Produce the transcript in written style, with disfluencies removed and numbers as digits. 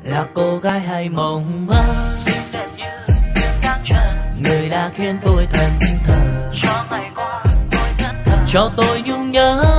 là cô gái hay mộng mơ, xinh đẹp như sáng trần, người đã khiến tôi thẫn thờ. cho ngày qua tôi thẫn thờ, Cho tôi nhung nhớ